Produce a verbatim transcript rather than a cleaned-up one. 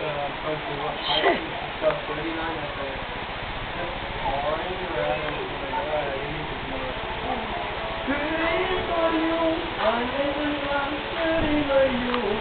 uh, posted what height and stuff, thirty-nine, I said, that's fine, or I don't know, like, alright, you need to know. 그리워요, 안 해도 난 그리워요.